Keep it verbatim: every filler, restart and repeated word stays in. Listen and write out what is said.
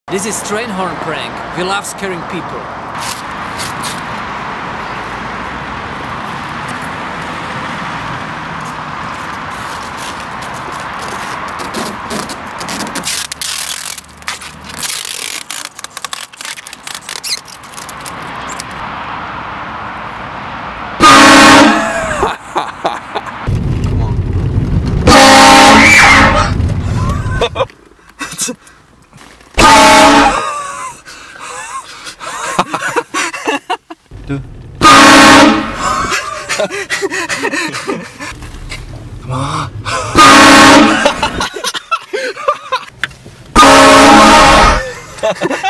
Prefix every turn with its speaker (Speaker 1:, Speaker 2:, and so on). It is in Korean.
Speaker 1: This is train horn prank. We love scaring people.
Speaker 2: Duh. Come on.